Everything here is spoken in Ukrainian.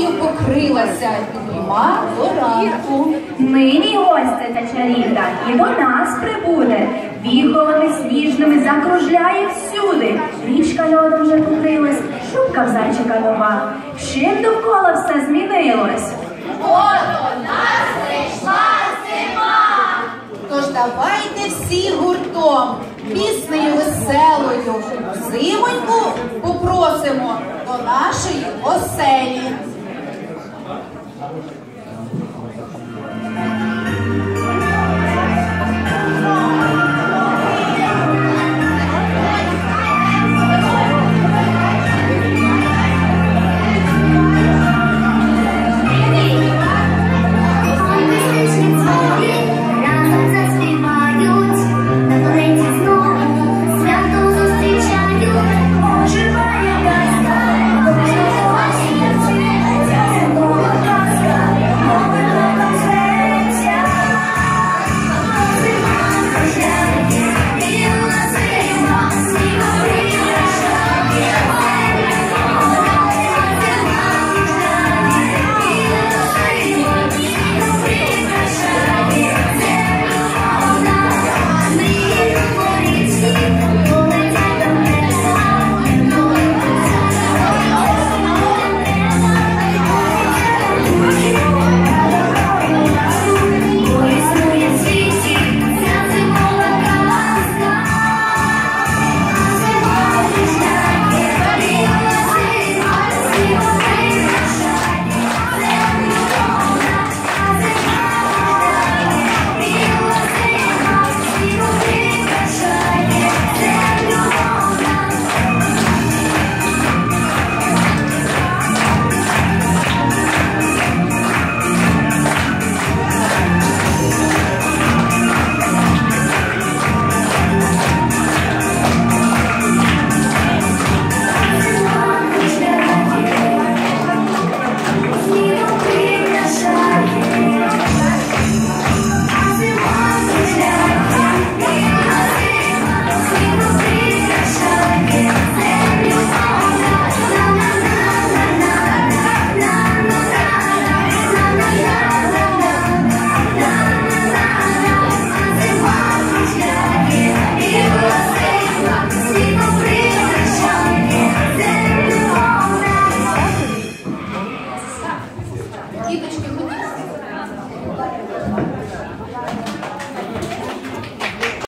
зимою покрилася і дріма до ранку. Нині гостя та чарівна і до нас прибуде. Віхолами сніжними закружляє всюди. Річка льодом вже покрилась, шубка в зайчика нова. Чим довкола все змінилось? От до нас прийшла зима. Тож давайте всі гуртом, піснею веселою, зимоньку попросимо до нашої оселі.